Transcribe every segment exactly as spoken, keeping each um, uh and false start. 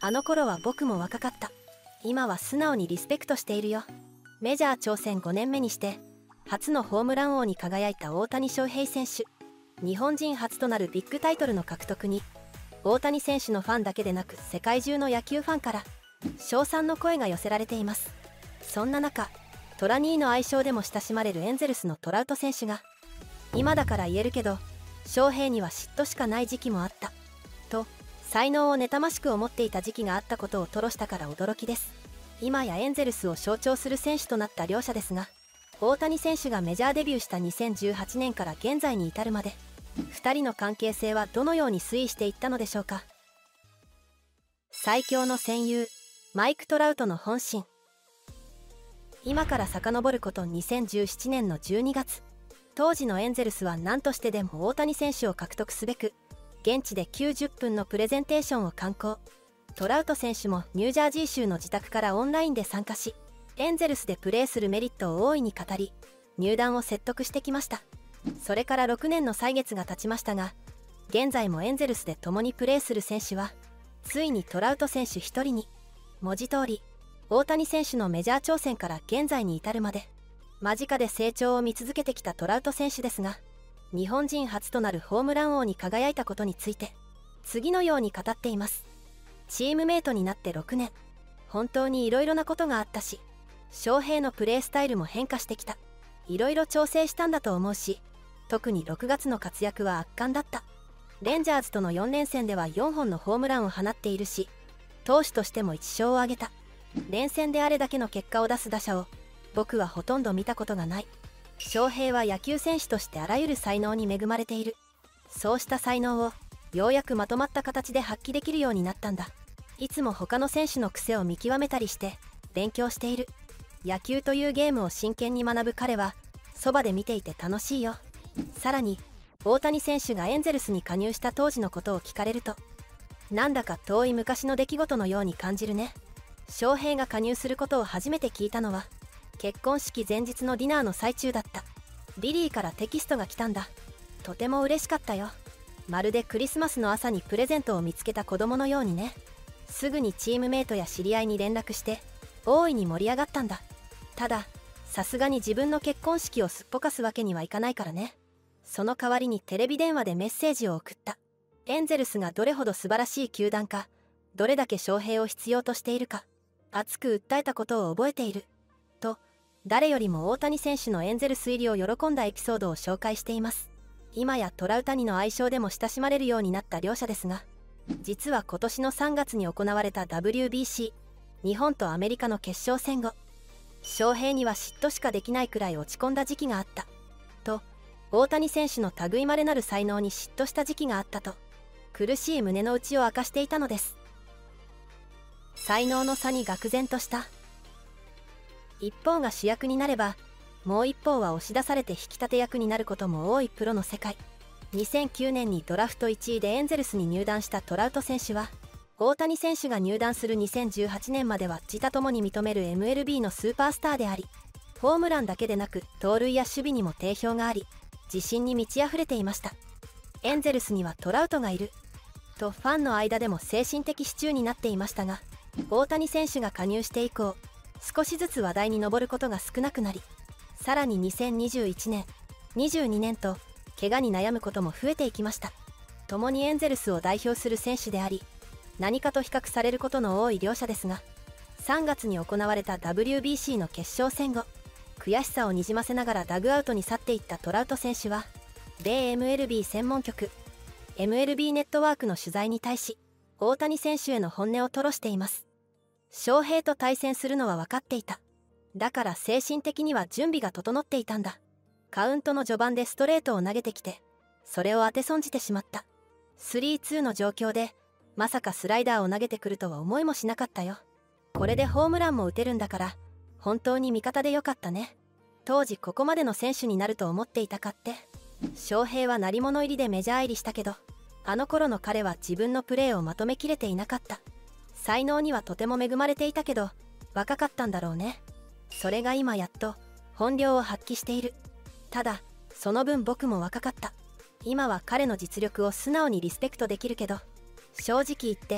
あの頃は僕も若かった。今は素直にリスペクトしているよ。メジャー挑戦ごねんめにして初のホームラン王に輝いた大谷翔平選手。日本人初となるビッグタイトルの獲得に大谷選手のファンだけでなく世界中の野球ファンから称賛の声が寄せられています。そんな中、トラニーの愛称でも親しまれるエンゼルスのトラウト選手が、今だから言えるけど翔平には嫉妬しかない時期もあったと才能を妬ましく思っていた時期があったことを吐露したから驚きです。今やエンゼルスを象徴する選手となった両者ですが、大谷選手がメジャーデビューしたにせんじゅうはちねんから現在に至るまでふたりの関係性はどのように推移していったのでしょうか。最強の戦友マイク・トラウトの本心。今から遡ることにせんじゅうななねんのじゅうにがつ、当時のエンゼルスは何としてでも大谷選手を獲得すべく現地できゅうじゅっぷんのプレゼンテーションを敢行。トラウト選手もニュージャージー州の自宅からオンラインで参加し、エンゼルスでプレーするメリットを大いに語り入団を説得してきました。それからろくねんの歳月が経ちましたが、現在もエンゼルスで共にプレーする選手はついにトラウト選手一人に。文字通り大谷選手のメジャー挑戦から現在に至るまで間近で成長を見続けてきたトラウト選手ですが、日本人初となるホームラン王に輝いたことについて次のように語っています。チームメイトになってろくねん、本当にいろいろなことがあったし、翔平のプレースタイルも変化してきた。いろいろ調整したんだと思うし、特にろくがつの活躍は圧巻だった。レンジャーズとのよんれんせんではよんほんのホームランを放っているし、投手としてもいち勝を挙げた。連戦であれだけの結果を出す打者を僕はほとんど見たことがない。翔平は野球選手としてあらゆる才能に恵まれている。そうした才能をようやくまとまった形で発揮できるようになったんだ。いつも他の選手の癖を見極めたりして勉強している。野球というゲームを真剣に学ぶ彼はそばで見ていて楽しいよ。さらに大谷選手がエンゼルスに加入した当時のことを聞かれると、なんだか遠い昔の出来事のように感じるね。翔平が加入することを初めて聞いたのは結婚式前日のディナーの最中だった。リリーからテキストが来たんだ。とても嬉しかったよ。まるでクリスマスの朝にプレゼントを見つけた子供のようにね。すぐにチームメイトや知り合いに連絡して大いに盛り上がったんだ。たださすがに自分の結婚式をすっぽかすわけにはいかないからね。その代わりにテレビ電話でメッセージを送った。エンゼルスがどれほど素晴らしい球団か、どれだけ翔平を必要としているか熱く訴えたことを覚えていると、誰よりも大谷選手のエンゼルス入りを喜んだエピソードを紹介しています。今やトラウタニの愛称でも親しまれるようになった両者ですが、実は今年のさんがつに行われた ダブリュービーシー 日本とアメリカの決勝戦後、翔平には嫉妬しかできないくらい落ち込んだ時期があったと、大谷選手の類いまれなる才能に嫉妬した時期があったと苦しい胸の内を明かしていたのです。才能の差に愕然とした。一方が主役になればもう一方は押し出されて引き立て役になることも多いプロの世界。にせんきゅうねんにドラフトいちいでエンゼルスに入団したトラウト選手は、大谷選手が入団するにせんじゅうはちねんまでは自他ともに認める エムエルビー のスーパースターであり、ホームランだけでなく盗塁や守備にも定評があり、自信に満ち溢れていました。エンゼルスにはトラウトがいるとファンの間でも精神的支柱になっていましたが、大谷選手が加入して以降少しずつ話題に上ることが少なくなり、さらににせんにじゅういちねん、にじゅうにねんと怪我に悩むことも増えていきました。共にエンゼルスを代表する選手であり、何かと比較されることの多い両者ですが、さんがつに行われた ダブリュービーシー の決勝戦後、悔しさをにじませながらダグアウトに去っていったトラウト選手は、米 エムエルビー 専門局 エムエルビー ネットワークの取材に対し大谷選手への本音を吐露しています。翔平と対戦するのは分かっていた。だから精神的には準備が整っていたんだ。カウントの序盤でストレートを投げてきて、それを当て損じてしまった。スリーツー の状況でまさかスライダーを投げてくるとは思いもしなかったよ。これでホームランも打てるんだから本当に味方でよかったね。当時ここまでの選手になると思っていたかって。翔平は鳴り物入りでメジャー入りしたけど、あの頃の彼は自分のプレーをまとめきれていなかった。才能にはとても恵まれていたけど若かったんだろうね。それが今やっと本領を発揮している。ただその分僕も若かった。今は彼の実力を素直にリスペクトできるけど、正直言って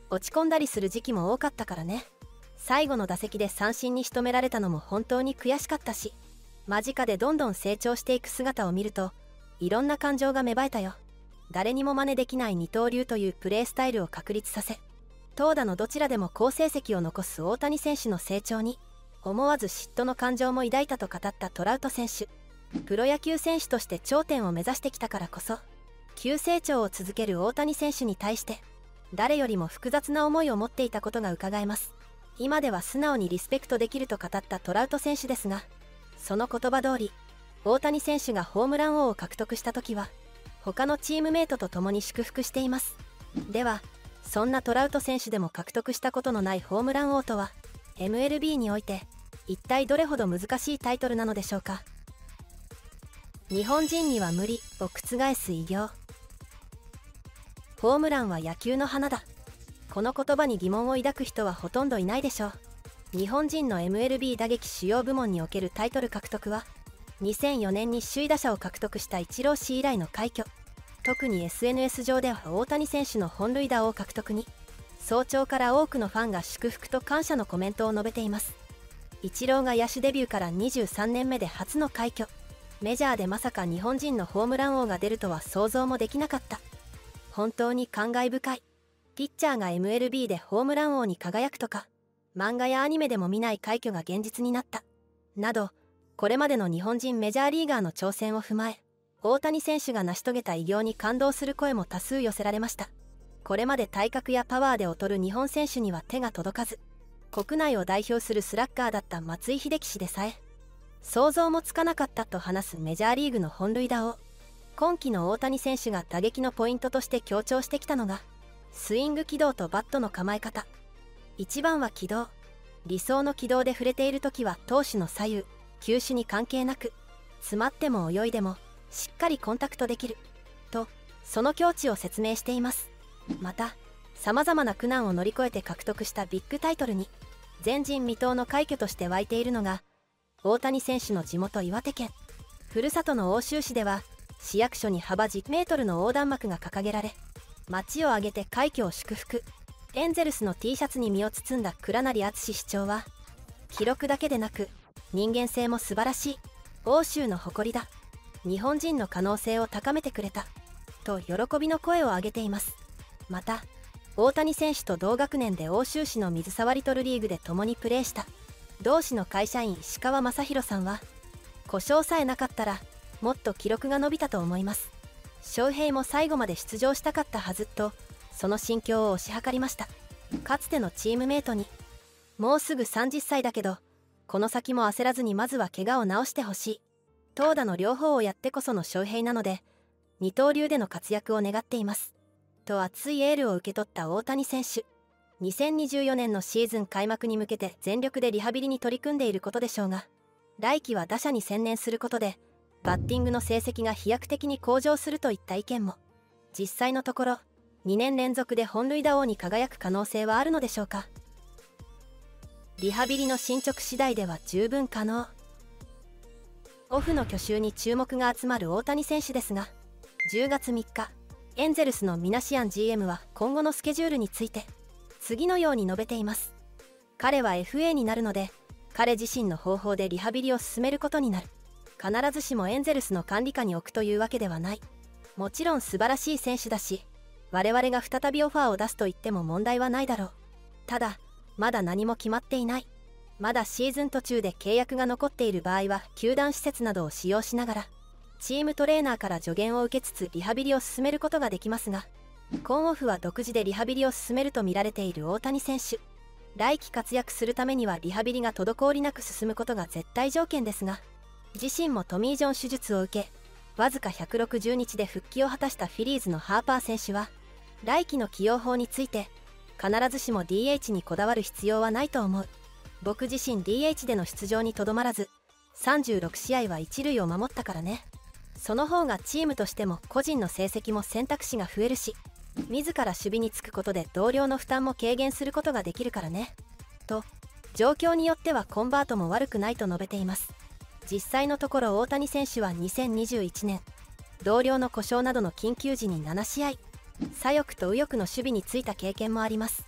落ち込んだりする時期も多かったからね。最後の打席で三振に仕留められたのも本当に悔しかったし、間近でどんどん成長していく姿を見るといろんな感情が芽生えたよ。誰にも真似できない二刀流というプレースタイルを確立させ、投打のどちらでも好成績を残す大谷選手の成長に思わず嫉妬の感情も抱いたと語ったトラウト選手。プロ野球選手として頂点を目指してきたからこそ急成長を続ける大谷選手に対して誰よりも複雑な思いを持っていたことがうかがえます。今では素直にリスペクトできると語ったトラウト選手ですが、その言葉通り大谷選手がホームラン王を獲得した時は他のチームメイトと共に祝福しています。ではそんなトラウト選手でも獲得したことのないホームラン王とは エムエルビー において一体どれほど難しいタイトルなのでしょうか。日本人には無理を覆す偉業。ホームランは野球の花だ。この言葉に疑問を抱く人はほとんどいないでしょう。日本人の エムエルビー 打撃主要部門におけるタイトル獲得はにせんよねんに首位打者を獲得したイチロー氏以来の快挙。特に エスエヌエス 上では大谷選手の本塁打王獲得に早朝から多くのファンが祝福と感謝のコメントを述べています。イチローが野手デビューからにじゅうさんねんめで初の快挙。メジャーでまさか日本人のホームラン王が出るとは想像もできなかった。本当に感慨深い。ピッチャーが エムエルビー でホームラン王に輝くとか、漫画やアニメでも見ない快挙が現実になったなど、これまでの日本人メジャーリーガーの挑戦を踏まえ、大谷選手が成し遂げた偉業に感動する声も多数寄せられました。これまで体格やパワーで劣る日本選手には手が届かず、国内を代表するスラッガーだった松井秀喜氏でさえ想像もつかなかったと話すメジャーリーグの本塁打王。今季の大谷選手が打撃のポイントとして強調してきたのがスイング軌道とバットの構え方。一番は軌道。理想の軌道で触れている時は投手の左右球種に関係なく、詰まっても泳いでもしっかりコンタクトできるとその境地を説明しています。またさまざまな苦難を乗り越えて獲得したビッグタイトルに前人未到の快挙として湧いているのが大谷選手の地元岩手県。ふるさとの奥州市では市役所に幅じゅうメートルの横断幕が掲げられ、街を挙げて快挙を祝福。エンゼルスの T シャツに身を包んだ倉成敦市長は、記録だけでなく人間性も素晴らしい、奥州の誇りだ、日本人の可能性を高めてくれたと喜びの声を上げています。また大谷選手と同学年で奥州市の水沢リトルリーグで共にプレーした同市の会社員石川雅弘さんは、故障さえなかったらもっと記録が伸びたと思います、翔平も最後まで出場したかったはずとその心境を推し量りました。かつてのチームメイトに、もうすぐさんじゅっさいだけどこの先も焦らずにまずは怪我を治してほしい、投打の両方をやってこその翔平なので二刀流での活躍を願っていますと熱いエールを受け取った大谷選手。にせんにじゅうよねんのシーズン開幕に向けて全力でリハビリに取り組んでいることでしょうが、来季は打者に専念することでバッティングの成績が飛躍的に向上するといった意見も。実際のところにねん連続で本塁打王に輝く可能性はあるのでしょうか。リハビリの進捗次第では十分可能。オフの去就に注目が集まる大谷選手ですが、じゅうがつみっかエンゼルスのミナシアン ジーエム は今後のスケジュールについて次のように述べています。彼は エフエー になるので彼自身の方法でリハビリを進めることになる。必ずしもエンゼルスの管理下に置くというわけではない。もちろん素晴らしい選手だし、我々が再びオファーを出すと言っても問題はないだろう。ただまだ何も決まっていない。まだシーズン途中で契約が残っている場合は球団施設などを使用しながらチームトレーナーから助言を受けつつリハビリを進めることができますが、今オフは独自でリハビリを進めると見られている大谷選手。来季活躍するためにはリハビリが滞りなく進むことが絶対条件ですが、自身もトミー・ジョン手術を受けわずかひゃくろくじゅうにちで復帰を果たしたフィリーズのハーパー選手は、来季の起用法について必ずしも ディーエイチ にこだわる必要はないと思う。僕自身 ディーエイチ での出場にとどまらずさんじゅうろくしあいは一塁を守ったからね。その方がチームとしても個人の成績も選択肢が増えるし、自ら守備につくことで同僚の負担も軽減することができるからねと、状況によってはコンバートも悪くないと述べています。実際のところ大谷選手はにせんにじゅういちねん同僚の故障などの緊急時にななしあい左翼と右翼の守備についた経験もあります。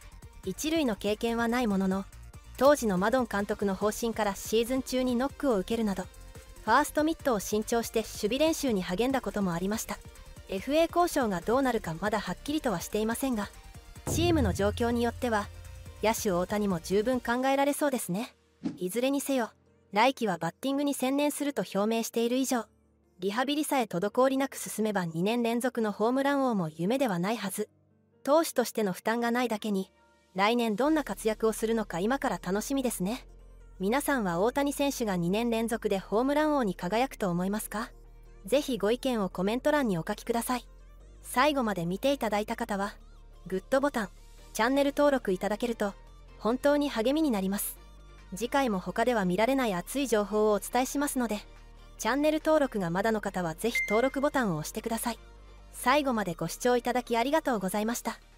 一塁の経験はないものの、当時のマドン監督の方針からシーズン中にノックを受けるなど、ファーストミットを新調して守備練習に励んだこともありました。 エフエー 交渉がどうなるかまだはっきりとはしていませんが、チームの状況によっては野手大谷も十分考えられそうですね。いずれにせよ来季はバッティングに専念すると表明している以上、リハビリさえ滞りなく進めばにねん連続のホームラン王も夢ではないはず。投手としての負担がないだけに、来年どんな活躍をするのか今から楽しみですね。皆さんは大谷選手がにねん連続でホームラン王に輝くと思いますか？ぜひご意見をコメント欄にお書きください。最後まで見ていただいた方はグッドボタン、チャンネル登録いただけると本当に励みになります。次回も他では見られない熱い情報をお伝えしますので、チャンネル登録がまだの方はぜひ登録ボタンを押してください。最後までご視聴いただきありがとうございました。